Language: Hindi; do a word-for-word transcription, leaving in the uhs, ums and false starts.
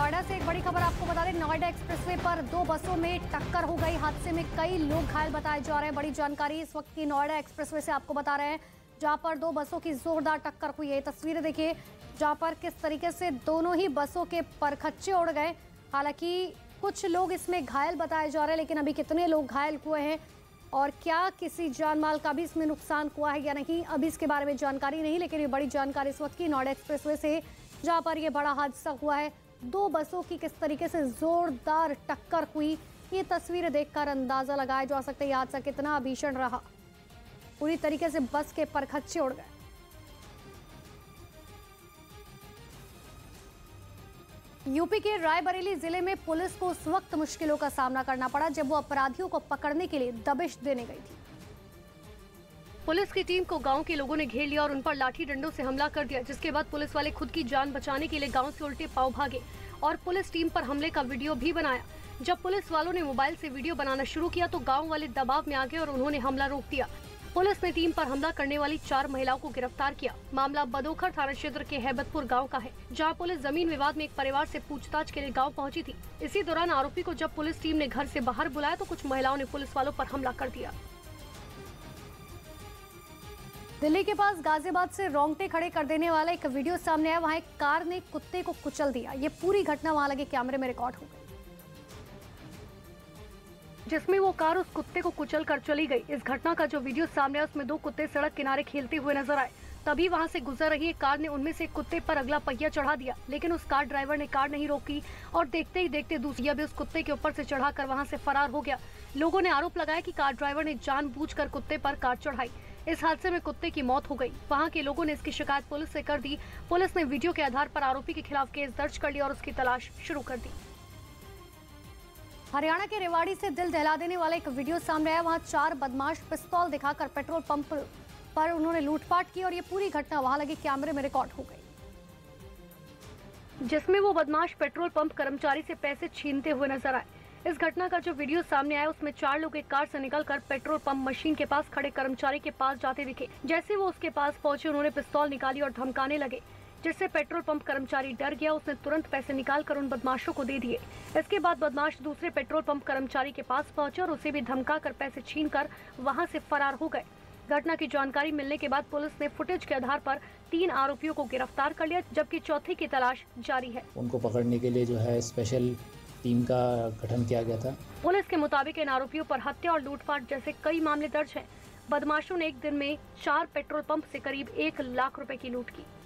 नोएडा से एक बड़ी खबर आपको बता दें। नोएडा एक्सप्रेसवे पर दो बसों में टक्कर हो गई। हादसे में कई लोग घायल बताए जा रहे हैं। बड़ी जानकारी इस वक्त की नोएडा एक्सप्रेसवे से आपको बता रहे हैं, जहां पर दो बसों की जोरदार टक्कर हुई है। तस्वीरें देखिए, जहां पर किस तरीके से दोनों ही बसों के परखच्चे उड़ गए। हालांकि कुछ लोग इसमें घायल बताए जा रहे हैं, लेकिन अभी कितने लोग घायल हुए हैं और क्या किसी जान माल का भी इसमें नुकसान हुआ है या नहीं, अभी इसके बारे में जानकारी नहीं। लेकिन ये बड़ी जानकारी इस वक्त की नोएडा एक्सप्रेसवे से, जहां पर ये बड़ा हादसा हुआ है। दो बसों की किस तरीके से जोरदार टक्कर हुई, ये तस्वीरें देखकर अंदाजा लगाया जा सकता है ये हादसा कितना भीषण रहा। पूरी तरीके से बस के परखच्चे उड़ गए। यूपी के रायबरेली जिले में पुलिस को उस वक्त मुश्किलों का सामना करना पड़ा जब वो अपराधियों को पकड़ने के लिए दबिश देने गई थी। पुलिस की टीम को गांव के लोगों ने घेर लिया और उन पर लाठी डंडों से हमला कर दिया, जिसके बाद पुलिस वाले खुद की जान बचाने के लिए गांव से उल्टे पांव भागे और पुलिस टीम पर हमले का वीडियो भी बनाया। जब पुलिस वालों ने मोबाइल से वीडियो बनाना शुरू किया तो गांव वाले दबाव में आ गए और उन्होंने हमला रोक दिया। पुलिस ने टीम पर हमला करने वाली चार महिलाओं को गिरफ्तार किया। मामला बदोखर थाना क्षेत्र के हैबतपुर गांव का है, जहां पुलिस जमीन विवाद में एक परिवार से पूछताछ के लिए गांव पहुंची थी। इसी दौरान आरोपी को जब पुलिस टीम ने घर से बाहर बुलाया तो कुछ महिलाओं ने पुलिस वालों पर हमला कर दिया। दिल्ली के पास गाजियाबाद से रोंगटे खड़े कर देने वाला एक वीडियो सामने आया। वहां एक कार ने कुत्ते को कुचल दिया। ये पूरी घटना वहां लगे कैमरे में रिकॉर्ड हो गई, जिसमें वो कार उस कुत्ते को कुचल कर चली गई। इस घटना का जो वीडियो सामने आया उसमें दो कुत्ते सड़क किनारे खेलते हुए नजर आए। तभी वहां से गुजर रही एक कार ने उनमें से एक कुत्ते पर अगला पहिया चढ़ा दिया, लेकिन उस कार ड्राइवर ने कार नहीं रोकी और देखते ही देखते दूसरा भी उस कुत्ते के ऊपर से चढ़ाकर वहां से फरार हो गया। लोगों ने आरोप लगाया कि कार ड्राइवर ने जानबूझकर कुत्ते पर कार चढ़ाई। इस हादसे में कुत्ते की मौत हो गई। वहां के लोगों ने इसकी शिकायत पुलिस से कर दी। पुलिस ने वीडियो के आधार पर आरोपी के खिलाफ केस दर्ज कर लिया और उसकी तलाश शुरू कर दी। हरियाणा के रेवाड़ी से दिल दहला देने वाला एक वीडियो सामने आया। वहां चार बदमाश पिस्तौल दिखाकर पेट्रोल पंप पर उन्होंने लूटपाट की और ये पूरी घटना वहां लगे कैमरे में रिकॉर्ड हो गई, जिसमें वो बदमाश पेट्रोल पंप कर्मचारी से पैसे छीनते हुए नजर आए। इस घटना का जो वीडियो सामने आया उसमें चार लोग एक कार से निकलकर पेट्रोल पंप मशीन के पास खड़े कर्मचारी के पास जाते दिखे। जैसे वो उसके पास पहुंचे उन्होंने पिस्तौल निकाली और धमकाने लगे, जिससे पेट्रोल पंप कर्मचारी डर गया। उसने तुरंत पैसे निकालकर उन बदमाशों को दे दिए। इसके बाद बदमाश दूसरे पेट्रोल पंप कर्मचारी के पास पहुंचे और उसे भी धमकाकर पैसे छीनकर वहां से फरार हो गए। घटना की जानकारी मिलने के बाद पुलिस ने फुटेज के आधार पर तीन आरोपियों को गिरफ्तार कर लिया, जबकि चौथे की तलाश जारी है। उनको पकड़ने के लिए जो है स्पेशल टीम का गठन किया गया था। पुलिस के मुताबिक इन आरोपियों पर हत्या और लूटपाट जैसे कई मामले दर्ज हैं। बदमाशों ने एक दिन में चार पेट्रोल पंप से करीब एक लाख रुपए की लूट की।